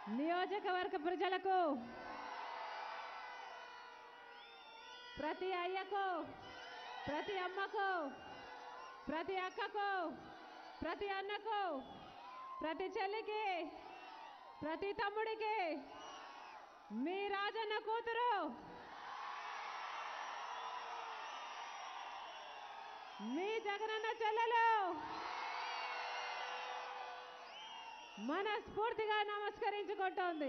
నియోజకవర్గ ప్రజలకు, ప్రతి అయ్యకు, ప్రతి అమ్మకు, ప్రతి అక్కకు, ప్రతి అన్నకు, ప్రతి చెల్లికి, ప్రతి తమ్ముడికి, మీ రాజన్న కూతురు మీ జగనన్న చెల్లెలు మనస్ఫూర్తిగా నమస్కరించుకుంటోంది.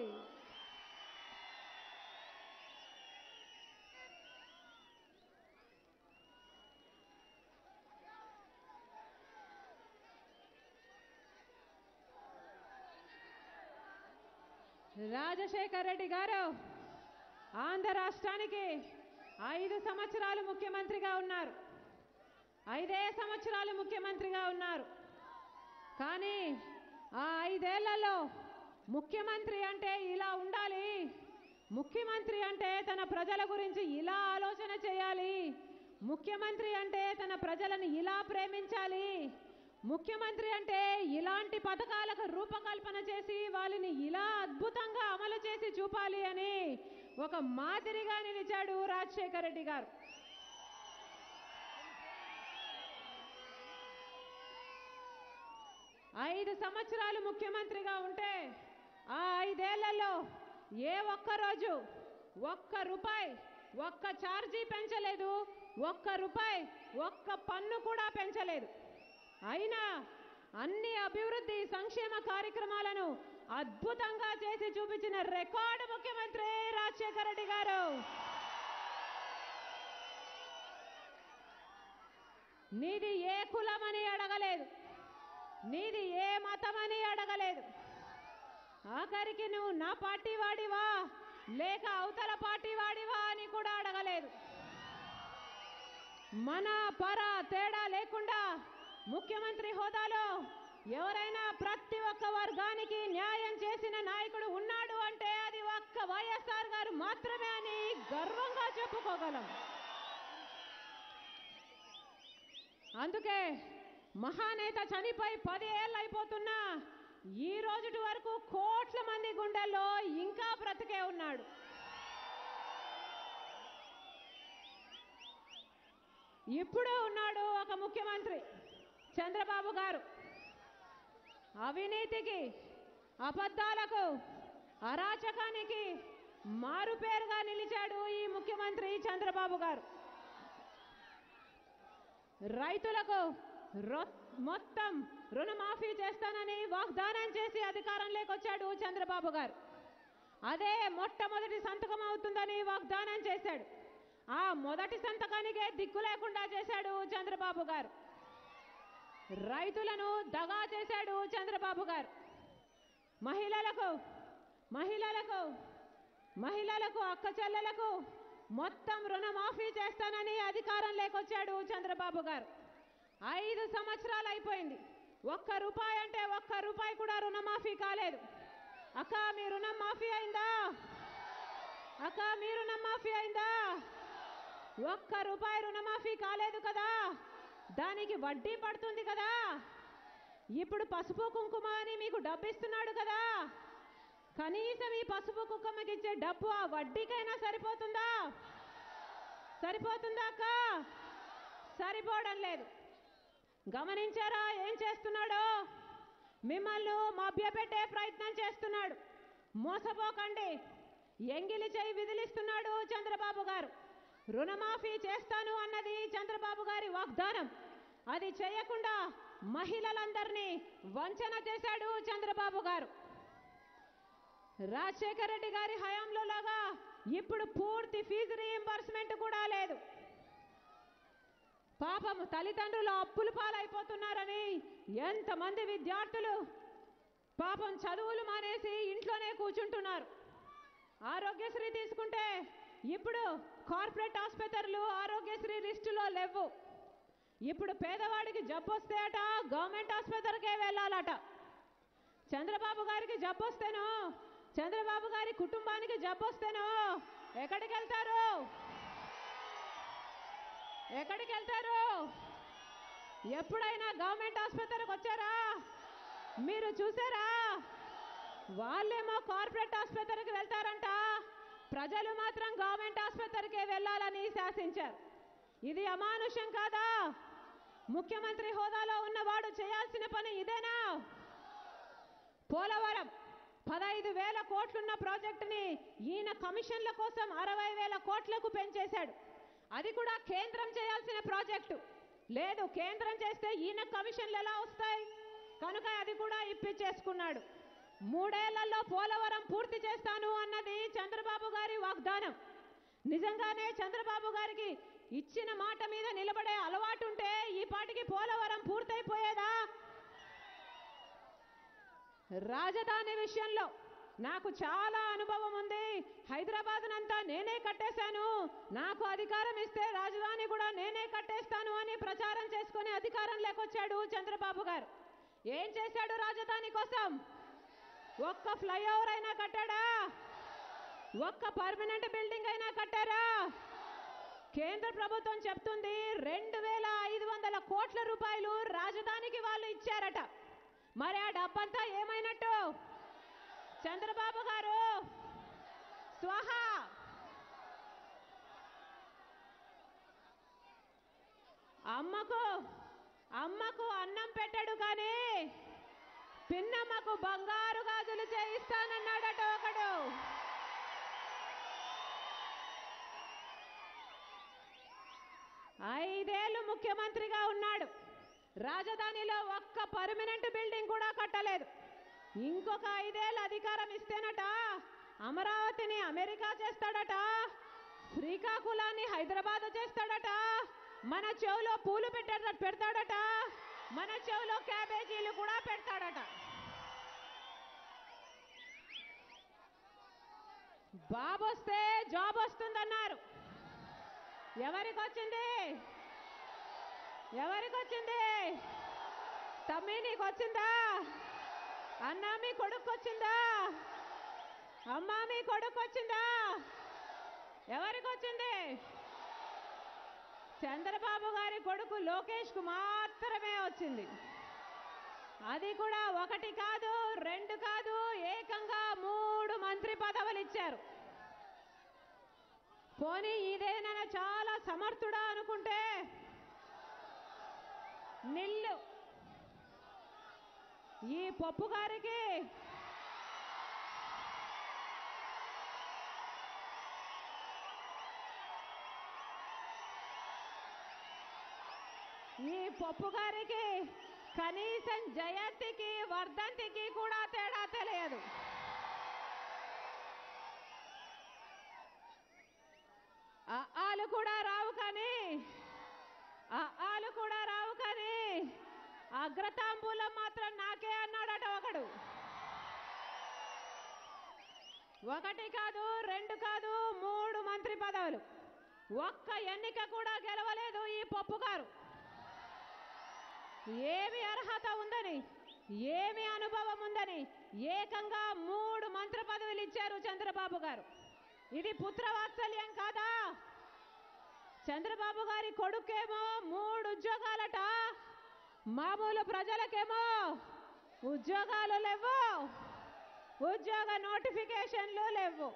రాజశేఖర్ రెడ్డి గారు ఆంధ్ర రాష్ట్రానికి 5 సంవత్సరాలు ముఖ్యమంత్రిగా ఉన్నారు. 5 సంవత్సరాలు ముఖ్యమంత్రిగా ఉన్నారు. కానీ ఆ 5 ఏళ్లలో ముఖ్యమంత్రి అంటే ఇలా ఉండాలి, ముఖ్యమంత్రి అంటే తన ప్రజల గురించి ఇలా ఆలోచన చేయాలి, ముఖ్యమంత్రి అంటే తన ప్రజలను ఇలా ప్రేమించాలి, ముఖ్యమంత్రి అంటే ఇలాంటి పథకాలకు రూపకల్పన చేసి వాళ్ళని ఇలా అద్భుతంగా అమలు చేసి చూపాలి అని ఒక మాదిరిగా నిలిచాడు రాజశేఖర్ రెడ్డి గారు. ఐదు సంవత్సరాలు ముఖ్యమంత్రిగా ఉంటే ఆ 5 ఏళ్లలో ఏ ఒక్క రోజు ఒక్క రూపాయి ఒక్క ఛార్జీ పెంచలేదు, ఒక్క రూపాయి ఒక్క పన్ను కూడా పెంచలేదు. అయినా అన్ని అభివృద్ధి సంక్షేమ కార్యక్రమాలను అద్భుతంగా చేసి చూపించిన రికార్డు ముఖ్యమంత్రి రాజశేఖర్ రెడ్డి గారు. నీది ఏ కులమని అడగలేదు, నీది ఏ మతమని అడగలేదు, ఆఖరికి నువ్వు నా పార్టీ వాడివా లేక అవతల పార్టీ వాడివా అని కూడా అడగలేదు. మన పర తేడా లేకుండా ముఖ్యమంత్రి హోదాలో ఎవరైనా ప్రతి ఒక్క వర్గానికి న్యాయం చేసిన నాయకుడు ఉన్నాడు అంటే అది ఒక్క వైఎస్ఆర్ గారు మాత్రమే అని గర్వంగా చెప్పుకోగలం. అందుకే మహానేత చనిపోయి 10 ఏళ్ళు అయిపోతున్నా ఈ రోజుటి వరకు కోట్ల మంది గుండెల్లో ఇంకా బ్రతికే ఉన్నాడు. ఇప్పుడు ఉన్నాడు ఒక ముఖ్యమంత్రి చంద్రబాబు గారు. అవినీతికి, అబద్ధాలకు, అరాచకానికి మారుపేరుగా నిలిచాడు ఈ ముఖ్యమంత్రి చంద్రబాబు గారు. రైతులకు మొత్తం రుణమాఫీ చేస్తానని వాగ్దానం చేసి అధికారంలోకి వచ్చాడు చంద్రబాబు గారు. అదే మొట్టమొదటి సంతకం అవుతుందని వాగ్దానం చేశాడు. ఆ మొదటి సంతకానికే దిక్కు లేకుండా చేశాడు చంద్రబాబు గారు. రైతులను దగా చేశాడు చంద్రబాబు గారు. మహిళలకు అక్క చెల్లెలకు మొత్తం రుణమాఫీ చేస్తానని అధికారంలోకి వచ్చాడు చంద్రబాబు గారు. 5 సంవత్సరాలు అయిపోయింది, ఒక్క రూపాయి అంటే ఒక్క రూపాయి కూడా రుణమాఫీ కాలేదు. అక్క మీ రుణం మాఫీ అయిందా? అక్క మీ రుణం మాఫీ అయిందా? ఒక్క రూపాయి రుణమాఫీ కాలేదు కదా, దానికి వడ్డీ పడుతుంది కదా. ఇప్పుడు పసుపు కుంకుమ అని మీకు డబ్బు ఇస్తున్నాడు కదా, కనీసం ఈ పసుపు కుంకుమకి ఇచ్చే డబ్బు ఆ వడ్డీకైనా సరిపోతుందా? సరిపోతుందా అక్క? సరిపోవడం లేదు. గమనించారా ఏం చేస్తున్నాడో? మిమ్మల్ని మభ్యపెట్టే ప్రయత్నం చేస్తున్నాడు. మోసపోకండి, ఎంగిలి చేయి విదిలిస్తున్నాడు చంద్రబాబు గారు. రుణమాఫీ చేస్తాను అన్నది చంద్రబాబు గారి వాగ్దానం. అది చేయకుండా మహిళలందరినీ వంచన చేశాడు చంద్రబాబు గారు. రాజశేఖర్ రెడ్డి గారి హయాంలో లాగా ఇప్పుడు పూర్తి ఫీజు రీయింబర్స్మెంట్ కూడా లేదు. పాపం తల్లిదండ్రులు అప్పుల పాలైపోతున్నారని ఎంతమంది విద్యార్థులు పాపం చదువులు మానేసి ఇంట్లోనే కూర్చుంటున్నారు. ఆరోగ్యశ్రీ తీసుకుంటే ఇప్పుడు కార్పొరేట్ ఆసుపత్రులు ఆరోగ్యశ్రీ లిస్టులో లేవు. ఇప్పుడు పేదవాడికి జబ్బు వస్తే అట గవర్నమెంట్ ఆసుపత్రికే వెళ్ళాలట. చంద్రబాబు గారికి జబ్బు వస్తేనో, చంద్రబాబు గారి కుటుంబానికి జబ్బు వస్తేనో ఎక్కడికి వెళ్తారు? ఎక్కడికి వెళ్తారు? ఎప్పుడైనా గవర్నమెంట్ ఆసుపత్రికి వచ్చారా? మీరు చూసారా? వాళ్ళేమో కార్పొరేట్ ఆసుపత్రికి వెళ్తారంట, ప్రజలు మాత్రం గవర్నమెంట్ ఆసుపత్రికే వెళ్ళాలని శాసించారు. ఇది అమానుషం కాదా? ముఖ్యమంత్రి హోదాలో ఉన్నవాడు చేయాల్సిన పని ఇదేనా? పోలవరం 15,000 కోట్లున్న ప్రాజెక్టుని ఈయన కమిషన్ల కోసం 60,000 కోట్లకు పెంచేశాడు. అది కూడా కేంద్రం చేయాల్సిన ప్రాజెక్టు. లేదు, కేంద్రం చేస్తే ఈయన కమిషన్లు ఎలా వస్తాయి? కనుక అది కూడా ఇప్పించేసుకున్నాడు. 3 ఏళ్లలో పోలవరం పూర్తి చేస్తాను అన్నది చంద్రబాబు గారి వాగ్దానం. నిజంగానే చంద్రబాబు గారికి ఇచ్చిన మాట మీద నిలబడే అలవాటు ఉంటే ఈ పాటికి పోలవరం పూర్తయిపోయేదా? రాజధాని విషయంలో నాకు చాలా అనుభవం ఉంది. హైదరాబాద్నంతా నేనే కట్టేశాను, నాకు అధికారం ఇస్తే రాజధాని కూడా నేనే కట్టేస్తాను అని ప్రచారం చేసుకుని అధికారం లేకొచ్చాడు చంద్రబాబు గారు. ఏం చేశాడు రాజధాని కోసం? ఒక్క ఫ్లైఓవర్ అయినా కట్టాడా? ఒక్క పర్మనెంట్ బిల్డింగ్ అయినా కట్టారా? కేంద్ర ప్రభుత్వం చెప్తుంది 2,500 కోట్ల రూపాయలు రాజధానికి వాళ్ళు ఇచ్చారట. మరి ఆ డబ్బంతా ఏమైనట్టు? చంద్రబాబు గారు స్వాహా. అమ్మకు అన్నం పెట్టాడు కానీ పిన్నమ్మకు బంగారు గాజులు చేయిస్తానన్నాడట ఒకడు. ఐదేళ్లు ముఖ్యమంత్రిగా ఉన్నాడు, రాజధానిలో ఒక్క పర్మనెంట్ బిల్డింగ్ కూడా కట్టలేదు. ఇంకొక 5 ఏళ్ళు అధికారం ఇస్తేనట అమరావతిని అమెరికా చేస్తాడట, శ్రీకాకుళాన్ని హైదరాబాద్ చేస్తాడట, మన చెవులో పూలు పెడతాడట, మన చెవులో క్యాబేజీలు కూడా పెడతాడట. బాబు వస్తే జాబ్ వస్తుందన్నారు. ఎవరికి వచ్చింది? తమ్మి నీకు వచ్చిందా? అన్నా మీ కొడుకు వచ్చిందా? అమ్మా మీ కొడుకు వచ్చిందా? ఎవరికి వచ్చింది? చంద్రబాబు గారి కొడుకు లోకేష్ కు మాత్రమే వచ్చింది. అది కూడా 1 కాదు 2 కాదు, ఏకంగా 3 మంత్రి పదవులు ఇచ్చారు. పోనీ ఇదేనా చాలా సమర్థుడా అనుకుంటే నిల్లు. ఈ పప్పు గారికి కనీసం జయంతికి వర్ధంతికి కూడా తేడా తెలియదు. ఆలు కూడా రావు కానీ అగ్రతాంబూలం మాత్రం నాకే అన్నాడట ఒకడు. 1 కాదు 2 కాదు 3 మంత్రి పదవులు. ఒక్క ఎన్నిక కూడా గెలవలేదు ఈ పప్పు గారు. ఏమి అర్హత ఉందని, ఏమి అనుభవం ఉందని ఏకంగా 3 మంత్రి పదవులు ఇచ్చారు చంద్రబాబు గారు. ఇది పుత్రవాత్సల్యం కాదా? చంద్రబాబు గారి కొడుకేమో 3 ఉద్యోగాలట, మామూలు ప్రజలకేమో ఉద్యోగాలు లేవు, ఉద్యోగ నోటిఫికేషన్లు లేవు.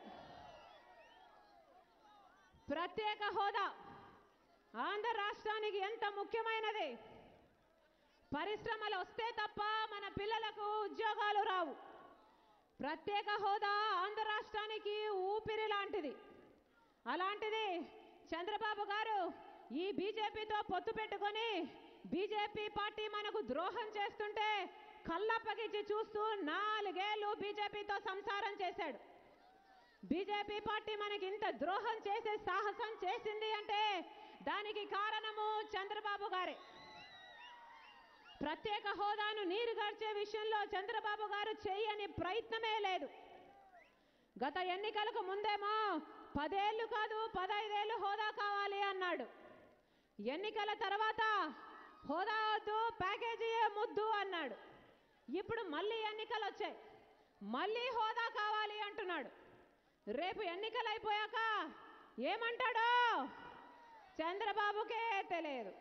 ప్రత్యేక హోదా ఆంధ్ర రాష్ట్రానికి ఎంత ముఖ్యమైనది. పరిశ్రమలు వస్తే తప్ప మన పిల్లలకు ఉద్యోగాలు రావు. ప్రత్యేక హోదా ఆంధ్ర రాష్ట్రానికి ఊపిరి లాంటిది. అలాంటిది చంద్రబాబు గారు ఈ బీజేపీతో పొత్తు పెట్టుకొని బీజేపీ పార్టీ మనకు ద్రోహం చేస్తుంటే కళ్ళప్పగించి చూస్తూ 4 ఏళ్లు బీజేపీతో సంసారం చేశాడు. బీజేపీ పార్టీ మనకి ఇంత ద్రోహం చేసే సాహసం చేసింది అంటే దానికి కారణము చంద్రబాబు గారే. ప్రత్యేక హోదాను నీరుగార్చే విషయంలో చంద్రబాబు గారు చేయని ప్రయత్నమే లేదు. గత ఎన్నికలకు ముందేమో 10 ఏళ్ళు కాదు 15 ఏళ్ళు హోదా కావాలి అన్నాడు. ఎన్నికల తర్వాత హోదా వద్దు ప్యాకేజీయే ముద్దు అన్నాడు. ఇప్పుడు మళ్ళీ ఎన్నికలు వచ్చాయి, మళ్ళీ హోదా కావాలి అంటున్నాడు. రేపు ఎన్నికలు అయిపోయాక ఏమంటాడో చంద్రబాబుకే తెలియదు.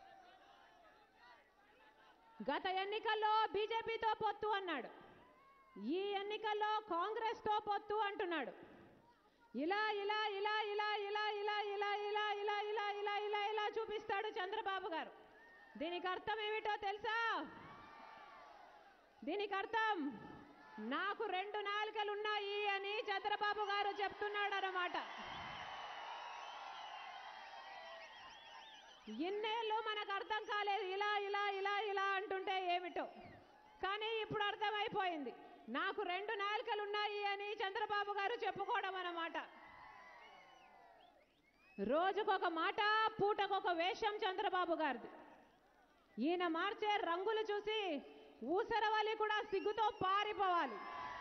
గత ఎన్నికల్లో బీజేపీతో పొత్తు అన్నాడు, ఈ ఎన్నికల్లో కాంగ్రెస్ తో పొత్తు అంటున్నాడు. ఇలా ఇలా ఇలా ఇలా ఇలా ఇలా ఇలా ఇలా ఇలా ఇలా ఇలా ఇలా ఇలా చూపిస్తాడు చంద్రబాబు గారు. దీనికి అర్థం ఏమిటో తెలుసా? దీనికి అర్థం నాకు 2 నాలుకలున్నాయి అని చంద్రబాబు గారు చెప్తున్నాడు అన్నమాట. ఇన్నేళ్ళు మనకు అర్థం కాలేదు ఇలా ఇలా ఇలా ఇలా అంటుంటే ఏమిటో, కానీ ఇప్పుడు అర్థమైపోయింది. నాకు 2 నాలుకలున్నాయి అని చంద్రబాబు గారు చెప్పుకోవడం అన్నమాట. రోజుకొక మాట, పూటకొక వేషం చంద్రబాబు గారిది. ఈయన మార్చే రంగులు చూసి ఊసరవల్లి కూడా సిగ్గుతో పారిపోవాలి.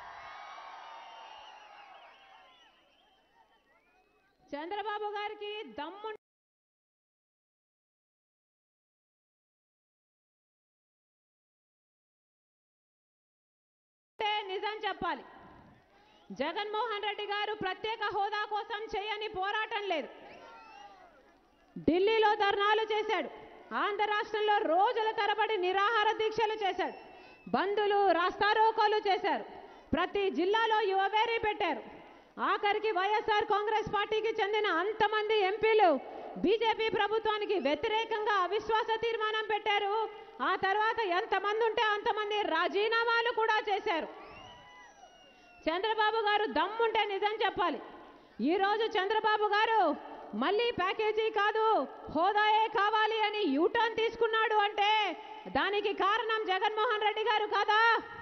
చంద్రబాబు గారికి దమ్ము నిజం చెప్పాలి. జగన్మోహన్ రెడ్డి గారు ప్రత్యేక హోదా కోసం చేయని పోరాటం లేదు. ఢిల్లీలో ధర్నాలు చేశాడు, ఆంధ్ర రాష్ట్రంలో రోజుల తరబడి నిరాహార దీక్షలు చేశాడు, బంధులు రాస్తారోకోలు చేశారు, ప్రతి జిల్లాలో యువవేరీ పెట్టారు. ఆఖరికి వైఎస్ఆర్ కాంగ్రెస్ పార్టీకి చెందిన అంతమంది ఎంపీలు బీజేపీ ప్రభుత్వానికి వ్యతిరేకంగా అవిశ్వాస తీర్మానం పెట్టారు. ఆ తర్వాత ఎంతమంది ఉంటే అంతమంది రాజీనామాలు కూడా చేశారు. చంద్రబాబు గారు దమ్ముంటే నిజం చెప్పాలి. ఈరోజు చంద్రబాబు గారు మళ్ళీ ప్యాకేజీ కాదు హోదాయే కావాలి అని యూటర్న్ తీసుకున్నాడు అంటే దానికి కారణం జగన్మోహన్ రెడ్డి గారు కాదా?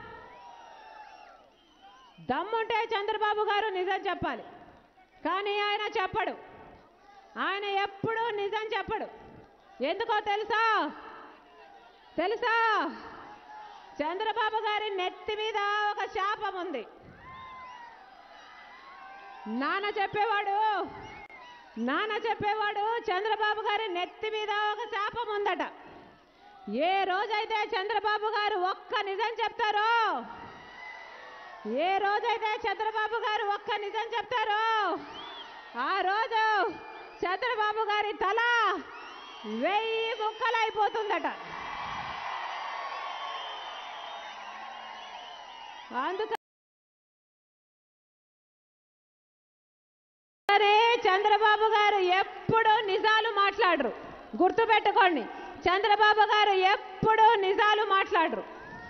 దమ్ముంటే చంద్రబాబు గారు నిజం చెప్పాలి. కానీ ఆయన చెప్పడు. ఆయన ఎప్పుడూ నిజం చెప్పడు. ఎందుకో తెలుసా? చంద్రబాబు గారి నెత్తి మీద ఒక శాపం ఉంది. నాన్న చెప్పేవాడు చంద్రబాబు గారి నెత్తి మీద ఒక శాపం ఉందట. ఏ రోజైతే చంద్రబాబు గారు ఒక్క నిజం చెప్తారో ఆ రోజు చంద్రబాబు గారి తల 1000 ముక్కలైపోతుందట. అందుకనే చంద్రబాబు గారు ఎప్పుడూ నిజాలు మాట్లాడరు. గుర్తుపెట్టుకోండి, చంద్రబాబు గారు ఎప్పుడూ నిజాలు మాట్లాడరు.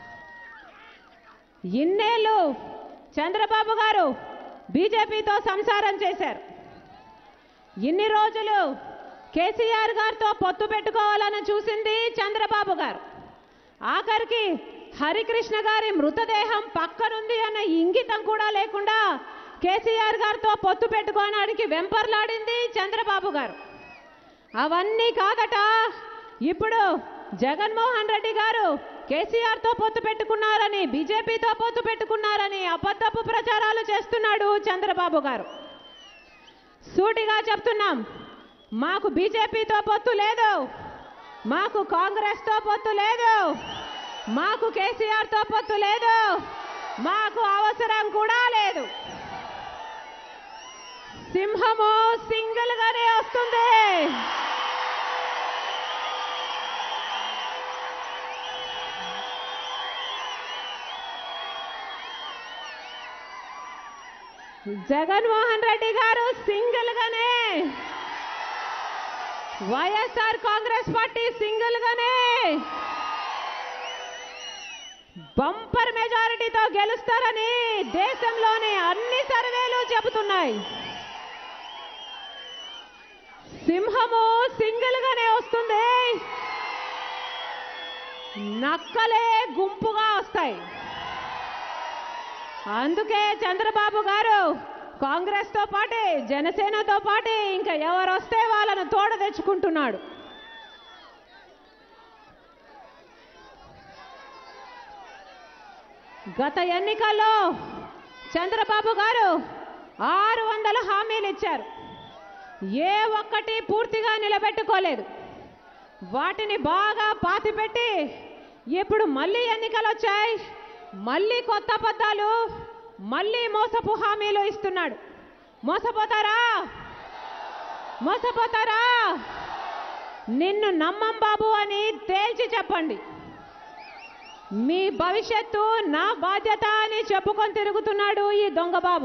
ఇన్నేళ్ళు చంద్రబాబు గారు బీజేపీతో సంసారం చేశారు. ఇన్ని రోజులు కేసీఆర్ గారితో పొత్తు పెట్టుకోవాలని చూసింది చంద్రబాబు గారు. ఆఖరికి హరికృష్ణ గారి మృతదేహం పక్కనుంది అన్న ఇంగితం కూడా లేకుండా కేసీఆర్ గారితో పొత్తు పెట్టుకోవడానికి వెంపర్లాడింది చంద్రబాబు గారు. అవన్నీ కాదట, ఇప్పుడు జగన్మోహన్ రెడ్డి గారు కేసీఆర్తో పొత్తు పెట్టుకున్నారని, బీజేపీతో పొత్తు పెట్టుకున్నారని అబద్ధపు ప్రచారాలు చేస్తున్నాడు చంద్రబాబు గారు. సూటిగా చెప్తున్నాం, మాకు బీజేపీతో పొత్తు లేదు, మాకు కాంగ్రెస్తో పొత్తు లేదు, మాకు కేసీఆర్తో పొత్తు లేదు, మాకు అవసరం కూడా లేదు. సింహము సింగిల్ గానే వస్తుంది. జగన్మోహన్ రెడ్డి గారు సింగిల్ గానే, వైఎస్ఆర్ కాంగ్రెస్ పార్టీ సింగిల్ గానే బంపర్ మెజారిటీతో గెలుస్తారని దేశంలోని అన్ని సర్వేలు చెబుతున్నాయి. సింహము సింగిల్ గానే వస్తుంది, నక్కలే గుంపుగా వస్తాయి. అందుకే చంద్రబాబు గారు కాంగ్రెస్ తో పాటే, జనసేనతో పాటే ఇంకా ఎవరు వస్తే వాళ్ళను తోడ తెచ్చుకుంటున్నాడు. గత ఎన్నికల్లో చంద్రబాబు గారు 600 హామీలు ఇచ్చారు. ఏ ఒక్కటి పూర్తిగా నిలబెట్టుకోలేదు. వాటిని బాగా పాతిపెట్టి ఇప్పుడు మళ్ళీ ఎన్నికలు వచ్చాయి, మళ్ళీ కొత్త అబద్ధాలు, మళ్ళీ మోసపు హామీలు ఇస్తున్నాడు. మోసపోతారా? నిన్ను నమ్మం బాబు అని తేల్చి చెప్పండి. మీ భవిష్యత్తు నా బాధ్యత అని చెప్పుకొని తిరుగుతున్నాడు ఈ దొంగబాబు.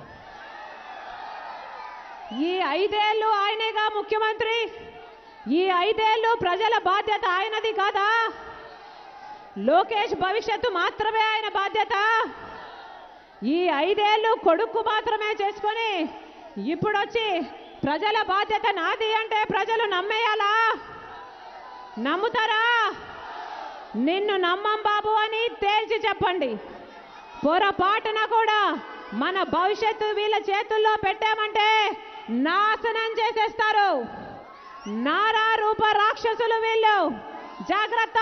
ఈ 5 ఏళ్ళు ఆయనేగా ముఖ్యమంత్రి. ఈ 5 ఏళ్ళు ప్రజల బాధ్యత ఆయనది కాదా? లోకేష్ భవిష్యత్తు మాత్రమే ఆయన బాధ్యత. ఈ 5 ఏళ్ళు కొడుకు మాత్రమే చేసుకొని ఇప్పుడు వచ్చి ప్రజల బాధ్యత నాది అంటే ప్రజలు నమ్మేయాలా? నమ్ముతారా? నిన్ను నమ్మం బాబు అని తేల్చి చెప్పండి. పొరపాటున కూడా మన భవిష్యత్తు వీళ్ళ చేతుల్లో పెట్టామంటే నాశనం చేసేస్తారు. నారా రూప రాక్షసులు వీళ్ళు, జాగ్రత్త.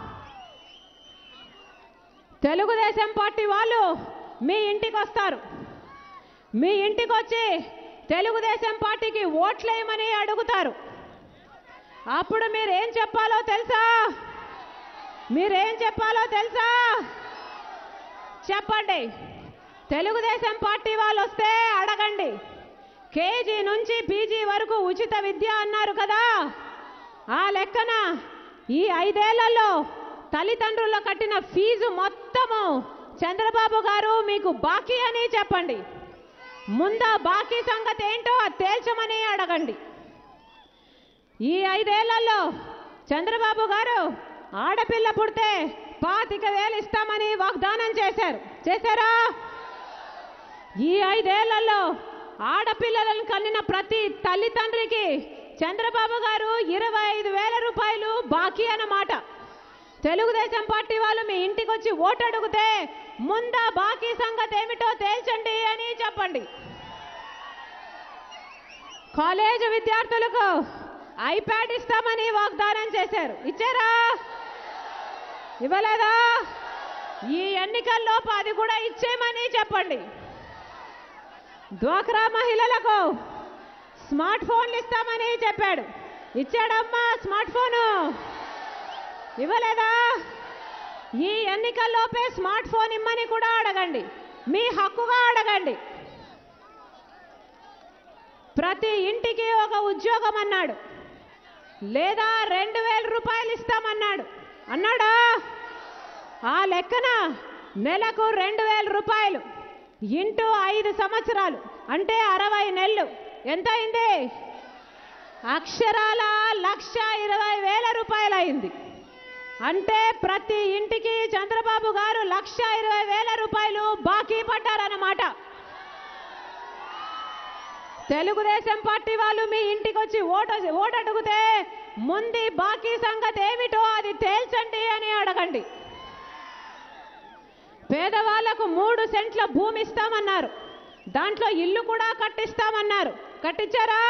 తెలుగుదేశం పార్టీ వాళ్ళు మీ ఇంటికి వస్తారు. మీ ఇంటికి వచ్చి తెలుగుదేశం పార్టీకి ఓట్లేయమని అడుగుతారు. అప్పుడు మీరేం చెప్పాలో తెలుసా? మీరేం చెప్పాలో తెలుసా? చెప్పండి. తెలుగుదేశం పార్టీ వాళ్ళు వస్తే అడగండి, కేజీ నుంచి పీజీ వరకు ఉచిత విద్య అన్నారు కదా, ఆ లెక్కన ఈ 5 ఏళ్లలో తల్లిదండ్రులు కట్టిన ఫీజు మొత్తము చంద్రబాబు గారు మీకు బాకీ అని చెప్పండి. ముందా బాకీ సంగతి ఏంటో తేల్చమని అడగండి. ఈ 5 ఏళ్లలో చంద్రబాబు గారు ఆడపిల్ల పుడితే 25,000 ఇస్తామని వాగ్దానం చేశారా? ఈ 5 ఏళ్లలో ఆడపిల్లలను కన్నిన ప్రతి తల్లిదండ్రికి చంద్రబాబు గారు 25,000 రూపాయలు బాకీ అన్నమాట. తెలుగుదేశం పార్టీ వాళ్ళు మీ ఇంటికి వచ్చి ఓటు అడిగితే ముందా బాకీ సంగతి ఏమిటో తేల్చండి అని చెప్పండి. కాలేజ్ విద్యార్థులకు ఐప్యాడ్ ఇస్తామని వాగ్దానం చేశారు. ఇచ్చారా? ఇవ్వలేదా? ఈ ఎన్నికల్లోపు అది కూడా ఇచ్చేయమని చెప్పండి. డ్వాక్రా మహిళలకు స్మార్ట్ ఫోన్లు ఇస్తామని చెప్పాడు. ఇచ్చాడమ్మా స్మార్ట్ ఫోను? ఇవ్వలేదా? ఈ ఎన్నికల్లోపే స్మార్ట్ ఫోన్ ఇమ్మని కూడా అడగండి. మీ హక్కుగా అడగండి. ప్రతి ఇంటికి ఒక ఉద్యోగం అన్నాడు, లేదా 2,000 రూపాయలు ఇస్తామన్నాడు. అన్నాడా? ఆ లెక్కన నెలకు 2,000 రూపాయలు ఇంటూ 5 సంవత్సరాలు అంటే 60 నెలలు ఎంత అయింది? అక్షరాల 1,20,000 రూపాయలు అయింది. అంటే ప్రతి ఇంటికి చంద్రబాబు గారు 1,20,000 రూపాయలు బాకీ పడ్డారన్నమాట. తెలుగుదేశం పార్టీ వాళ్ళు మీ ఇంటికి వచ్చి ఓటు అడిగితే ముందు బాకీ సంగతి ఏమిటో అది తేల్చండి అని అడగండి. పేదవాళ్లకు 3 సెంట్ల భూమి ఇస్తామన్నారు. దాంట్లో ఇల్లు కూడా కట్టిస్తామన్నారు. కట్టించారా?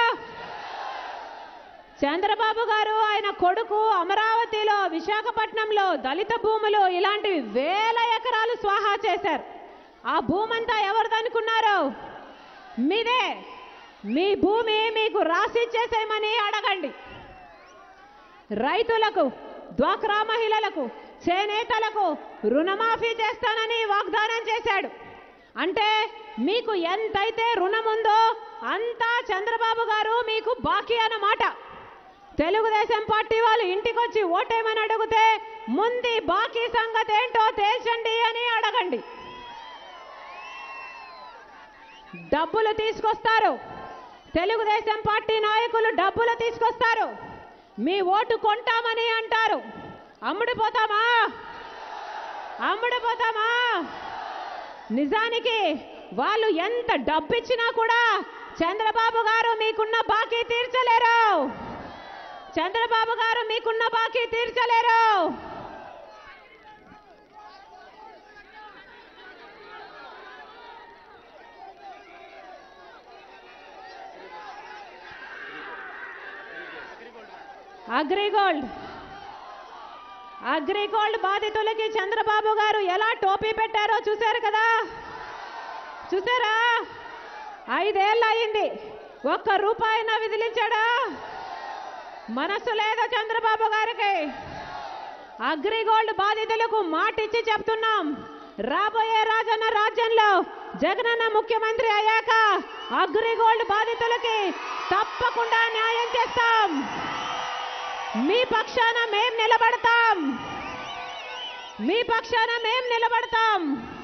చంద్రబాబు గారు ఆయన కొడుకు అమరావతిలో, విశాఖపట్నంలో దళిత భూములు ఇలాంటివి 1000 ఎకరాలు స్వాహా చేశారు. ఆ భూమంతా ఎవరిదనుకున్నారు? మీదే. మీ భూమి మీకు రాసిచ్చేసేయమని అడగండి. రైతులకు, డ్వాక్రా మహిళలకు, చేనేతలకు రుణమాఫీ చేస్తానని వాగ్దానం చేశాడు. అంటే మీకు ఎంతైతే రుణం ఉందో అంతా చంద్రబాబు గారు మీకు బాకీ అన్నమాట. తెలుగుదేశం పార్టీ వాళ్ళు ఇంటికి వచ్చి ఓటేమని అడిగితే ముందు బాకీ సంగతి ఏంటో తేల్చండి అని అడగండి. డబ్బులు తీసుకొస్తారు. తెలుగుదేశం పార్టీ నాయకులు డబ్బులు తీసుకొస్తారు. మీ ఓటు కొంటామని అంటారు. అమ్ముడిపోతామా? అమ్ముడిపోతామా? నిజానికి వాళ్ళు ఎంత డబ్బు ఇచ్చినా కూడా చంద్రబాబు గారు మీకున్న బాకీ తీర్చలేరు. చంద్రబాబు గారు మీకున్న బాకీ తీర్చలేరు. అగ్రిగోల్డ్ బాధితులకి చంద్రబాబు గారు ఎలా టోపీ పెట్టారో చూశారు కదా? చూసారా? 5 ఏళ్ళు అయింది, ఒక్క రూపాయినా విదిలించాడా? మనసు లేదా చంద్రబాబు గారికి? అగ్రిగోల్డ్ బాధితులకు మాటిచ్చి చెప్తున్నాం, రాబోయే రాజన్న రాజ్యంలో జగనన్న ముఖ్యమంత్రి అయ్యాక అగ్రిగోల్డ్ బాధితులకి తప్పకుండా న్యాయం చేస్తాం. మీ పక్షాన మేం నిలబడతాం. మీ పక్షాన మేం నిలబడతాం.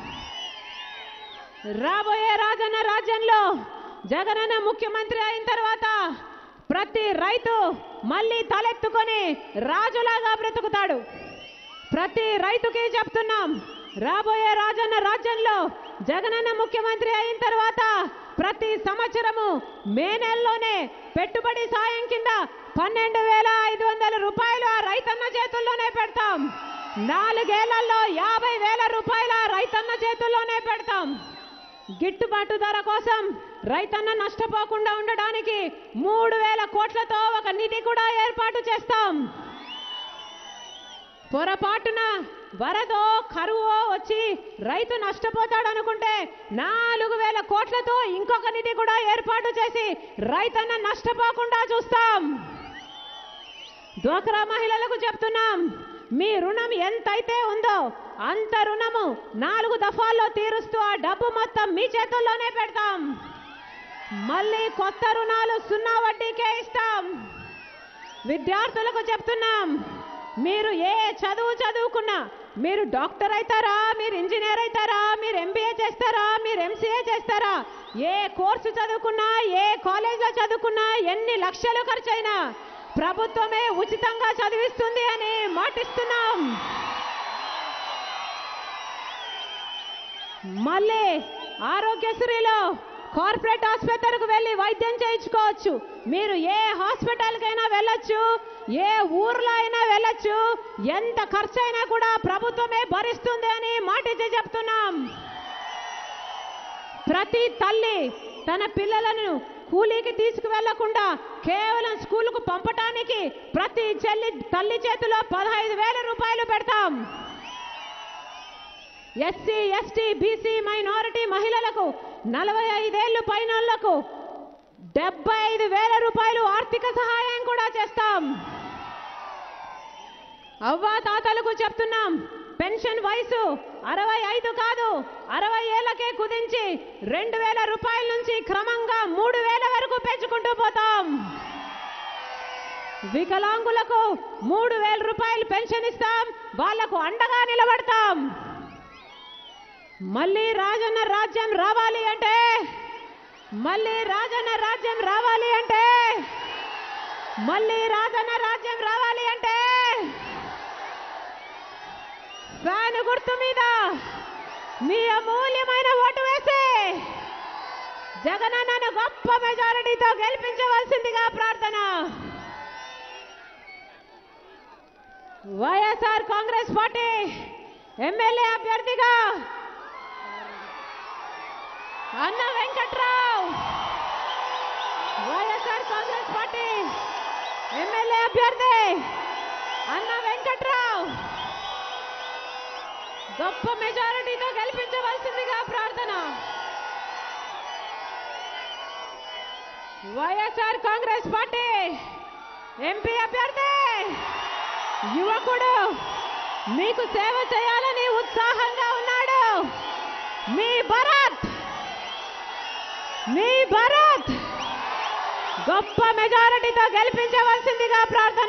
రాబోయే రాజన్న రాజ్యంలో జగనన్న ముఖ్యమంత్రి అయిన తర్వాత ప్రతి రైతు మళ్ళీ తలెత్తుకొని రాజులాగా బ్రతుకుతాడు. ప్రతి రైతుకి చెప్తున్నాం, రాబోయే రాజన్న రాజ్యంలో జగనన్న ముఖ్యమంత్రి అయిన తర్వాత ప్రతి సంవత్సరము మే నెలలోనే పెట్టుబడి సాయం కింద 12,500 రూపాయలు ఆ రైతన్న చేతుల్లోనే పెడతాం. 4 ఏళ్లలో 50,000 రూపాయలు ఆ రైతన్న చేతుల్లోనే పెడతాం. గిట్టుబాటు ధర కోసం రైతన్న నష్టపోకుండా ఉండడానికి 3,000 కోట్లతో ఒక నిధి కూడా ఏర్పాటు చేస్తాం. పొరపాటున వరదో కరువో వచ్చి రైతు నష్టపోతాడనుకుంటే 4,000 కోట్లతో ఇంకొక నిధి కూడా ఏర్పాటు చేసి రైతన్న నష్టపోకుండా చూస్తాం. డ్వాక్రా మహిళలకు చెప్తున్నాం, మీ రుణం ఎంతైతే ఉందో అంత రుణము 4 దఫాల్లో తీరుస్తూ ఆ డబ్బు మొత్తం మీ చేతుల్లోనే పెడతాం. మళ్ళీ కొత్త రుణాలు 0 వడ్డీకే ఇస్తాం. విద్యార్థులకు చెప్తున్నాం, మీరు ఏ చదువు చదువుకున్నా, మీరు డాక్టర్ అవుతారా, మీరు ఇంజనీర్ అవుతారా, మీరు MBA చేస్తారా, మీరు MCA చేస్తారా, ఏ కోర్సు చదువుకున్నా, ఏ కాలేజ్లో చదువుకున్నా, ఎన్ని లక్షలు ఖర్చైనా ప్రభుత్వమే ఉచితంగా చదివిస్తుంది అని మాటిస్తున్నాం. మళ్ళీ ఆరోగ్యశ్రీలో కార్పొరేట్ ఆసుపత్రికి వెళ్ళి వైద్యం చేయించుకోవచ్చు. మీరు ఏ హాస్పిటల్కైనా వెళ్ళొచ్చు, ఏ ఊర్లో అయినా వెళ్ళొచ్చు, ఎంత ఖర్చు అయినా కూడా ప్రభుత్వమే భరిస్తుంది అని మాటిచ్చి చెప్తున్నాం. ప్రతి తల్లి తన పిల్లలను కూలీకి తీసుకువెళ్లకుండా కేవలం స్కూలుకు పంపటానికి ప్రతి తల్లి చేతిలో 15,000 రూపాయలు పెడతాం. SC, ST, BC మైనారిటీ మహిళలకు 45 ఏళ్లు పైనోళ్లకు 75,000 రూపాయలు ఆర్థిక సహాయం కూడా చేస్తాం. అవ్వా తాతలకు చెప్తున్నాం, పెన్షన్ వయసు 65 కాదు 60 ఏళ్లకే కుదించి 2,000 రూపాయల నుంచి క్రమంగా 3,000 వరకు పెంచుకుంటూ పోతాం. వికలాంగులకు 3,000 రూపాయలు పెన్షన్ ఇస్తాం, వాళ్లకు అండగా నిలబడతాం. మళ్ళీ రాజన్న రాజ్యం రావాలి అంటే, మళ్ళీ రాజన్న రాజ్యం రావాలి అంటే, మళ్ళీ రాజన్న రాజ్యం రావాలి అంటే ఫ్యాన్ గుర్తు మీద మీ అమూల్యమైన ఓటు వేసి జగనన్నను గొప్ప మెజారిటీతో గెలిపించవలసిందిగా ప్రార్థన. వైఎస్ఆర్ కాంగ్రెస్ పార్టీ ఎమ్మెల్యే అభ్యర్థిగా అన్న వెంకట్రావు, వైఎస్ఆర్ కాంగ్రెస్ పార్టీ ఎమ్మెల్యే అభ్యర్థి అన్న వెంకట్రావు గొప్ప మెజారిటీతో గెలిపించవలసిందిగా ప్రార్థన. వైఎస్ఆర్ కాంగ్రెస్ పార్టీ ఎంపీ అభ్యర్థి యువకుడు, మీకు సేవ చేయాలని ఉత్సాహంగా ఉన్నాడు. మీ భరత్ గొప్ప మెజారిటీతో గెలిపించవలసిందిగా ప్రార్థన.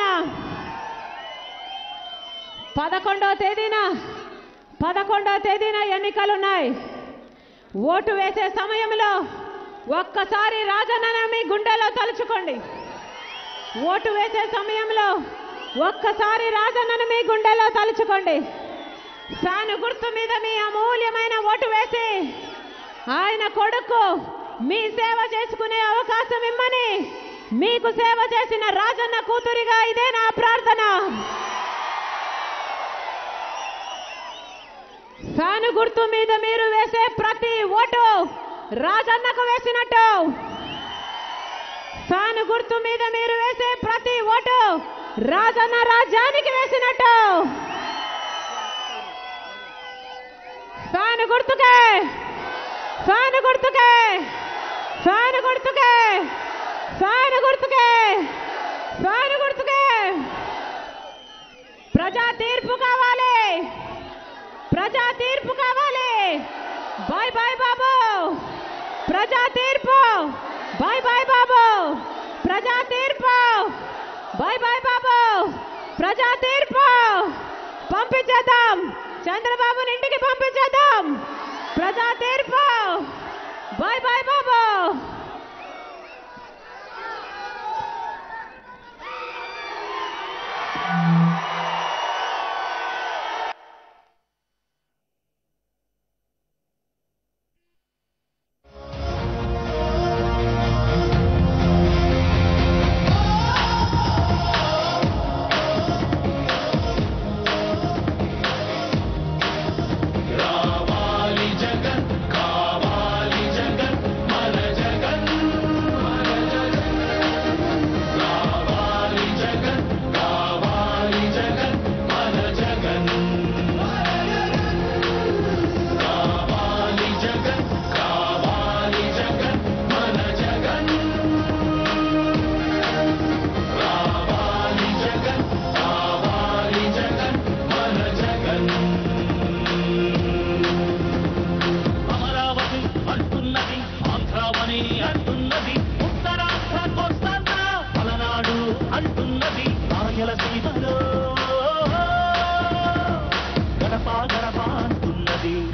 11వ తేదీన ఎన్నికలున్నాయి. ఓటు వేసే సమయంలో ఒక్కసారి రాజన్నను మీ గుండెలో తలుచుకోండి. ఓటు వేసే సమయంలో ఒక్కసారి రాజన్నను మీ గుండెలో తలుచుకోండి. ఫ్యాన్ గుర్తు మీద మీ అమూల్యమైన ఓటు వేసి ఆయన కొడుకు మీ సేవ చేసుకునే అవకాశం ఇమ్మని, మీకు సేవ చేసిన రాజన్న కూతురిగా ఇదే నా ప్రార్థన. ఫ్యాన్ గుర్తు మీద మీరు వేసే ప్రతి ఓటు రాజన్నకు వేసినట్టు. ఫ్యాన్ గుర్తు మీద మీరు వేసే ప్రతి ఓటు రాజన్న రాజ్యానికి వేసినట్టు. ఫ్యాన్ గుర్తుకే, ఫ్యాన్ గుర్తుకే, ఫ్యాన్ గుర్తుకే, ఫ్యాన్ గుర్తుకే, ఫ్యాన్ గుర్తుకే. ప్రజా తీర్పు కావాలి, ప్రజా తీర్పు కావాలి. బాయ్ బాయ్ బాబు, ప్రజా తీర్పు. బాయ్ బాయ్ బాబు, ప్రజా తీర్పు. బాయ్ బాయ్ బాబు, ప్రజా తీర్పు. పంపించేద్దాం చంద్రబాబుని ఇంటికి పంపించేద్దాం. ప్రజా తీర్పు. Bye bye Babu.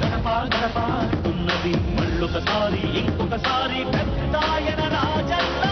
మళ్ళొకసారి ఇంకొకసారి పెద్దాయన రాజన్న